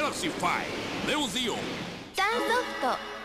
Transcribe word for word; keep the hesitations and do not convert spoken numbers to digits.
Galaxy ファイブ ネオジオン。 チャンソフト